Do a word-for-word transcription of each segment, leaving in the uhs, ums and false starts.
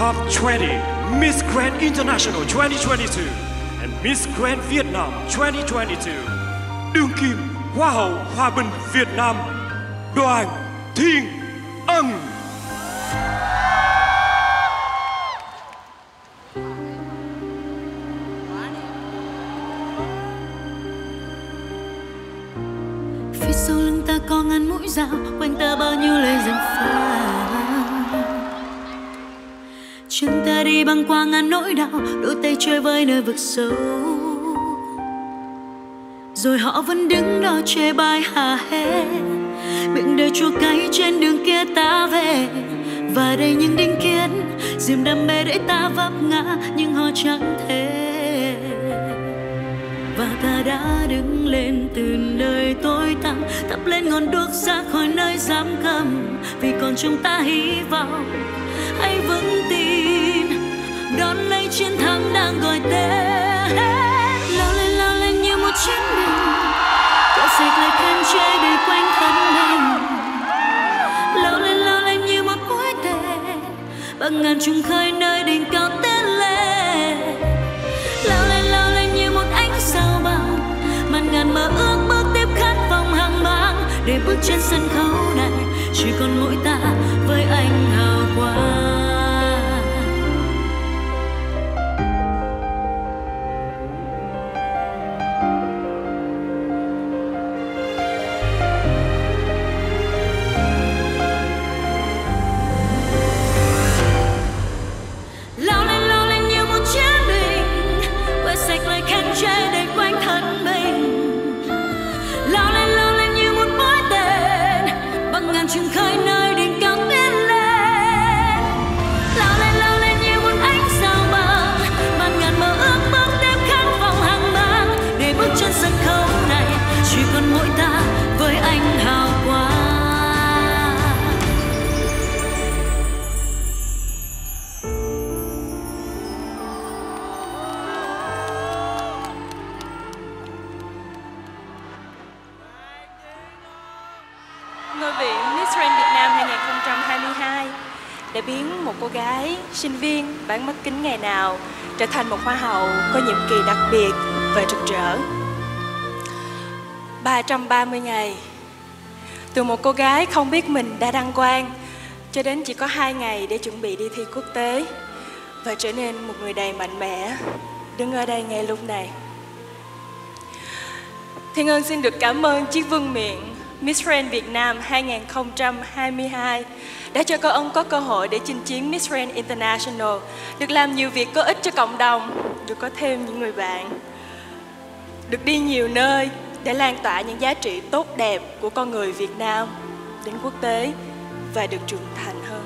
Top twenty Miss Grand International twenty twenty-two and Miss Grand Vietnam twenty twenty-two. Đương kim Hoa hậu Hòa bình Việt Nam Đoàn Thiên Ân. Phía sau lưng ta có ngàn mũi dao, quanh ta bao nhiêu lời gièm pha. Chân ta đi băng qua ngàn nỗi đau, đôi tay chơi với nơi vực sâu. Rồi họ vẫn đứng đó chê bai hả hê, miệng đời chua cay trên đường kia ta về. Và đây những định kiến, diềm đam mê để ta vấp ngã, nhưng họ chẳng thể. Và ta đã đứng lên từ nơi tối tăm, thắp lên ngọn đuốc ra khỏi nơi giam cầm. Vì còn trong ta hy vọng, hãy vững tin đón lấy chiến thắng đang gọi tên. Lao lên lao lên như một chiến binh, quét sạch lời khen chê đầy quanh thân mình. Lao lên lao lên như một mũi tên, bằng ngàn trùng khơi nơi đỉnh cao tiến lên. Lao lên lao lên như một ánh sao băng, màn ngàn mơ ước bước tiếp khát vọng hàng mang. Để bước trên sân khấu này, chỉ còn mỗi ta với anh hào quang. Lao lên lao lên như một chiến binh, quét sạch lời khen chê đầy quanh thân mình. Lao lên lao lên như một mũi tên, bằng ngàn trùng khơi nơi đỉnh cao tiến lên. Lao lên lao lên như một ánh sao băng, màn ngàn mơ ước bước tiếp khát vọng hàng mang. Để bước trên sân khấu này, chỉ còn mỗi ta với anh hào quang. Ngôi vị Miss Grand Việt Nam hai không hai hai đã biến một cô gái sinh viên bán mắt kính ngày nào trở thành một hoa hậu có nhiệm kỳ đặc biệt và rực rỡ. ba trăm ba mươi ngày, từ một cô gái không biết mình đã đăng quang cho đến chỉ có hai ngày để chuẩn bị đi thi quốc tế và trở nên một người đầy mạnh mẽ đứng ở đây ngay lúc này. Thiên Ân xin được cảm ơn chiếc vương miện Miss Grand Việt Nam hai không hai hai đã cho cô Ân có cơ hội để chinh chiến Miss Grand International, được làm nhiều việc có ích cho cộng đồng, được có thêm những người bạn, được đi nhiều nơi để lan tỏa những giá trị tốt đẹp của con người Việt Nam đến quốc tế và được trưởng thành hơn.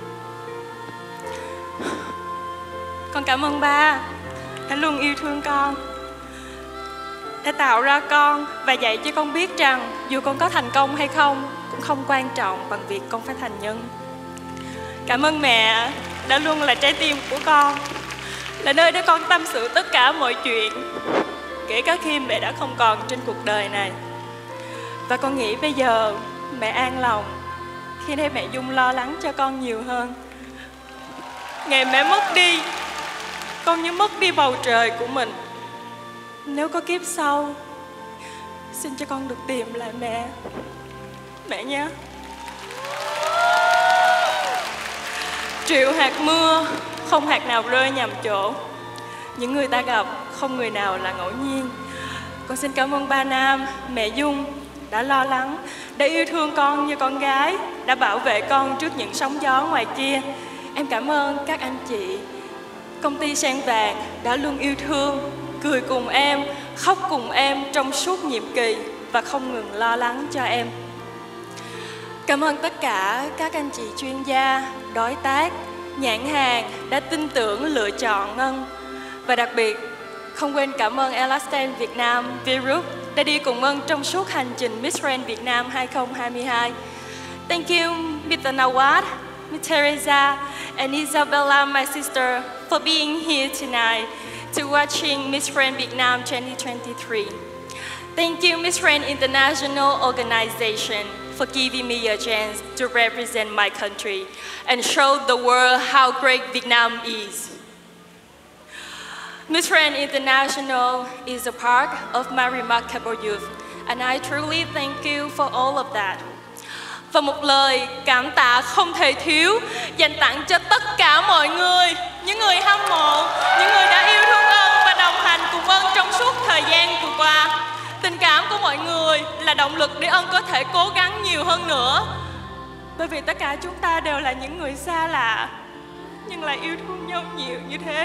Con cảm ơn ba đã luôn yêu thương con, đã tạo ra con và dạy cho con biết rằng dù con có thành công hay không cũng không quan trọng bằng việc con phải thành nhân. Cảm ơn mẹ đã luôn là trái tim của con, là nơi để con tâm sự tất cả mọi chuyện, kể cả khi mẹ đã không còn trên cuộc đời này. Và con nghĩ bây giờ mẹ an lòng khi thấy mẹ Dung lo lắng cho con nhiều hơn. Ngày mẹ mất đi, con như mất đi bầu trời của mình. Nếu có kiếp sau, xin cho con được tìm lại mẹ. Mẹ nhé. Triệu hạt mưa, không hạt nào rơi nhầm chỗ. Những người ta gặp, không người nào là ngẫu nhiên. Con xin cảm ơn ba Nam, mẹ Dung đã lo lắng, đã yêu thương con như con gái, đã bảo vệ con trước những sóng gió ngoài kia. Em cảm ơn các anh chị, công ty Sen Vàng đã luôn yêu thương, cười cùng em, khóc cùng em trong suốt nhiệm kỳ và không ngừng lo lắng cho em. Cảm ơn tất cả các anh chị chuyên gia, đối tác, nhãn hàng đã tin tưởng lựa chọn Ngân. Và đặc biệt, không quên cảm ơn Elasten Việt Nam, V-Group đã đi cùng Ngân trong suốt hành trình Miss Grand Việt Nam hai không hai hai. Thank you, mít-tơ Nawat, Miss Teresa, and Isabella, my sister, for being here tonight to watching Miss Grand Vietnam twenty twenty-three. Thank you, Miss Grand International Organization. for giving me a chance to represent my country and show the world how great Vietnam is. Miss Grand International is a part of my remarkable youth, and I truly thank you for all of that. Và một lời cảm tạ không thể thiếu dành tặng cho tất cả mọi người, những người hâm mộ, những người đã yêu thương Ân và đồng hành cùng Ân trong suốt thời gian vừa qua. Tình cảm của mọi người là động lực để Ân có thể cố gắng nhiều hơn nữa. Bởi vì tất cả chúng ta đều là những người xa lạ, nhưng lại yêu thương nhau nhiều như thế.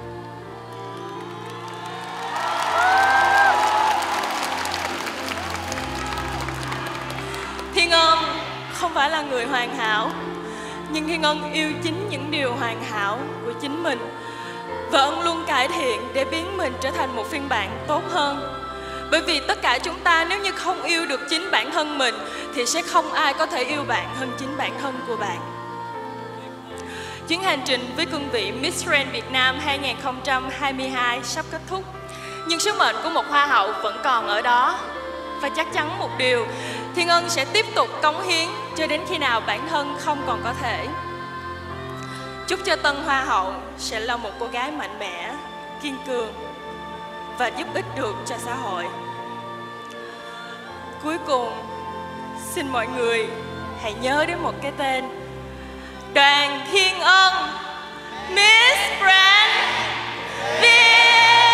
Thiên Ân không phải là người hoàn hảo, nhưng Thiên Ân yêu chính những điều hoàn hảo của chính mình. Và Ân luôn cải thiện để biến mình trở thành một phiên bản tốt hơn. Bởi vì tất cả chúng ta nếu như không yêu được chính bản thân mình thì sẽ không ai có thể yêu bạn hơn chính bản thân của bạn. Chuyến hành trình với cương vị Miss Grand Việt Nam hai không hai hai sắp kết thúc, nhưng sứ mệnh của một Hoa hậu vẫn còn ở đó. Và chắc chắn một điều, Thiên Ân sẽ tiếp tục cống hiến cho đến khi nào bản thân không còn có thể. Chúc cho tân Hoa hậu sẽ là một cô gái mạnh mẽ, kiên cường và giúp ích được cho xã hội. Cuối cùng, xin mọi người hãy nhớ đến một cái tên: Đoàn Thiên Ân, Miss Grand Việt Nam.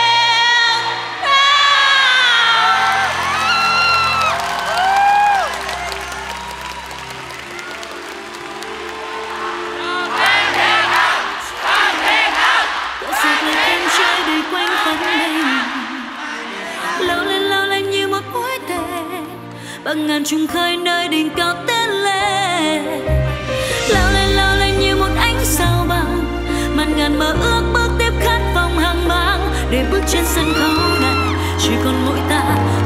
Sạc lại em trai đầy quanh thân mình, lao lên lao lên như một mũi tên, bằng ngàn trùng khơi nơi đỉnh cao tiến lên. Lao lên lao lên như một ánh sao băng, màn ngàn mơ ước bước tiếp khát vọng hàng mang. Để bước trên sân khấu này chỉ còn mỗi ta.